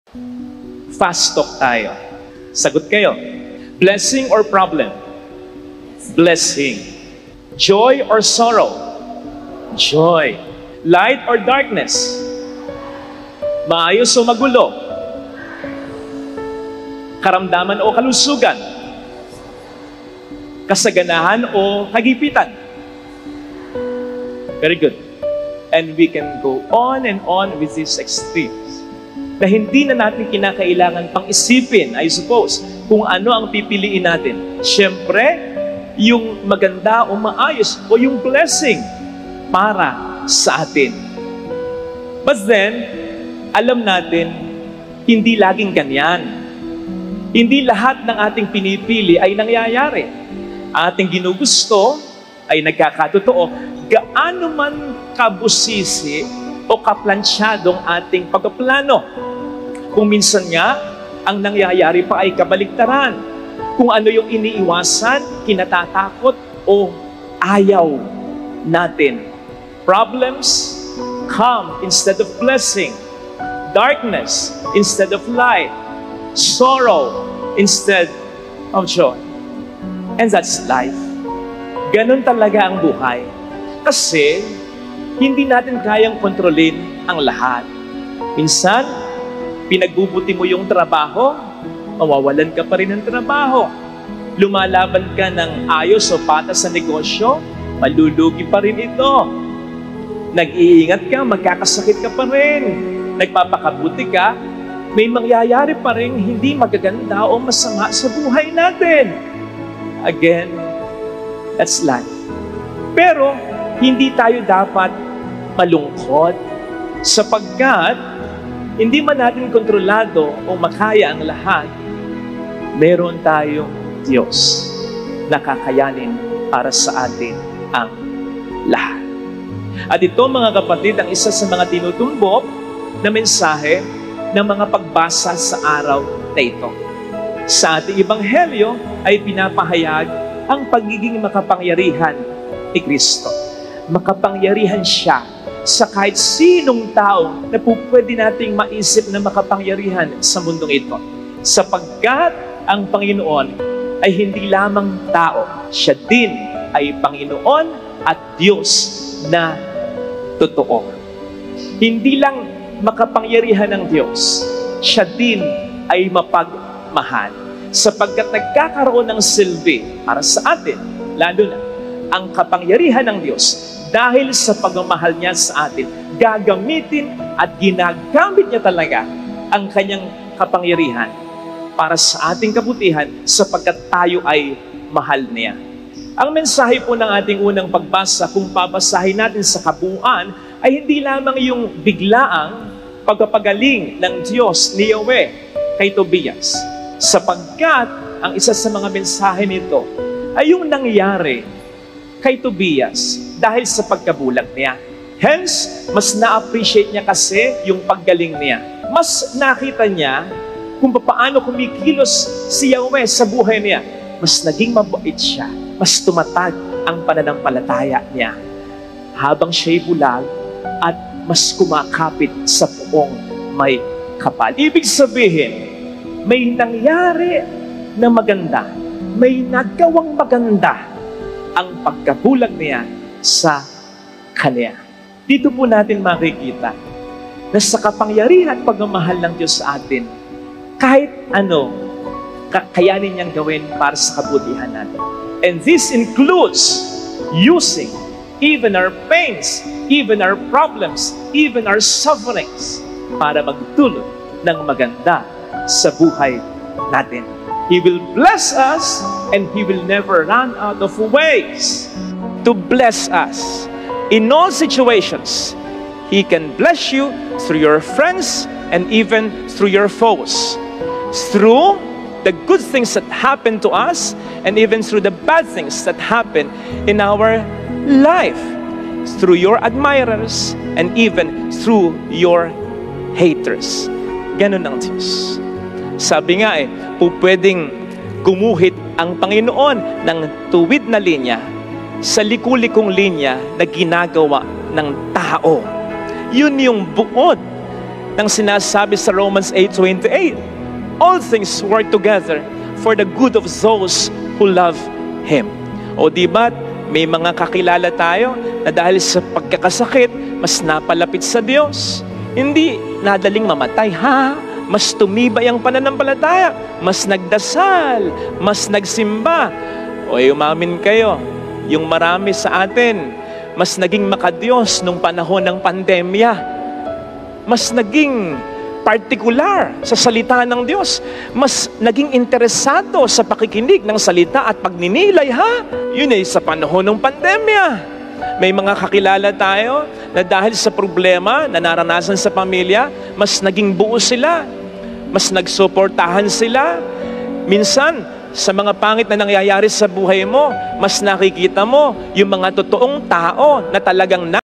Fast talk tayo. Sagot kayo. Blessing or problem? Blessing. Joy or sorrow? Joy. Light or darkness? Maayos o magulo? Karamdaman o kalusugan? Kasaganahan o kagipitan? Very good. And we can go on and on with these extremes na hindi na natin kinakailangan pang isipin, I suppose, kung ano ang pipiliin natin. Siyempre, yung maganda o maayos o yung blessing para sa atin. But then, alam natin, hindi laging ganyan. Hindi lahat ng ating pinipili ay nangyayari. Ating ginugusto ay nagkakatotoo. Gaano man kabusisi o kaplansyadong ating pagpaplano. Kung minsan nga, ang nangyayari pa ay kabaligtaran. Kung ano yung iniiwasan, kinatatakot o ayaw natin. Problems come instead of blessing. Darkness instead of light. Sorrow instead of joy. And that's life. Ganun talaga ang buhay. Kasi, hindi natin kayang kontrolin ang lahat. Minsan, pinagbubuti mo yung trabaho, mawawalan ka pa rin ng trabaho. Lumalaban ka ng ayos o patas sa negosyo, malulugi pa rin ito. Nag-iingat ka, magkakasakit ka pa rin. Nagpapakabuti ka, may mangyayari pa rin hindi magaganda o masama sa buhay natin. Again, that's life. Pero, hindi tayo dapat malungkot sapagkat hindi man natin kontrolado o makaya ang lahat, meron tayong Diyos na kakayanin para sa atin ang lahat. At ito mga kapatid, ang isa sa mga tinutumbok na mensahe ng mga pagbasa sa araw na ito. Sa ating Ebanghelyo ay pinapahayag ang pagiging makapangyarihan ni Kristo. Makapangyarihan siya sa kahit sinong tao na pwede nating maisip na makapangyarihan sa mundong ito. Sapagkat ang Panginoon ay hindi lamang tao, siya din ay Panginoon at Diyos na totoo. Hindi lang makapangyarihan ng Diyos, siya din ay mapagmahal. Sapagkat nagkakaroon ng silbi para sa atin, lalo na ang kapangyarihan ng Diyos dahil sa pagmamahal niya sa atin, gagamitin at ginagamit niya talaga ang kanyang kapangyarihan para sa ating kabutihan sapagkat tayo ay mahal niya. Ang mensahe po ng ating unang pagbasa, kung babasahin natin sa kabuuan, ay hindi lamang yung biglaang pagpapagaling ng Diyos ni Yahweh kay Tobias. Sapagkat ang isa sa mga mensahe nito ay yung nangyari kay Tobias dahil sa pagkabulag niya. Hence, mas na-appreciate niya kasi yung paggaling niya. Mas nakita niya kung paano kumikilos si Yahweh sa buhay niya. Mas naging mabait siya. Mas tumatag ang pananampalataya niya. Habang siya'y bulag at mas kumakapit sa puong may kapal. Ibig sabihin, may nangyari na maganda. May nagawang maganda ang pagkabulag niya sa kanya. Dito po natin makikita na sa kapangyarihan at pagmamahal ng Diyos sa atin, kahit ano, kakayanin niyang gawin para sa kabutihan natin. And this includes using even our pains, even our problems, even our sufferings para magdulot ng maganda sa buhay natin. He will bless us and He will never run out of ways to bless us. In all situations, He can bless you through your friends and even through your foes. Through the good things that happen to us and even through the bad things that happen in our life. Through your admirers and even through your haters. Ganun ang Diyos. Sabi nga pwedeng gumuhit ang Panginoon ng tuwid na linya sa liku-likong linya na ginagawa ng tao. Yun yung buod ng sinasabi sa Romans 8:28. All things work together for the good of those who love Him. O diba, may mga kakilala tayo na dahil sa pagkakasakit, mas napalapit sa Diyos. Hindi nadaling mamatay, mas tumibay ang pananampalataya, mas nagdasal, mas nagsimba. O umamin kayo, yung marami sa atin, mas naging makadiyos nung panahon ng pandemya. Mas naging partikular sa salita ng Diyos. Mas naging interesado sa pakikinig ng salita at pagninilay, Yun ay sa panahon ng pandemya. May mga kakilala tayo na dahil sa problema na naranasan sa pamilya, mas naging buo sila. Mas nagsuportahan sila. Minsan, sa mga pangit na nangyayari sa buhay mo, mas nakikita mo yung mga totoong tao na talagang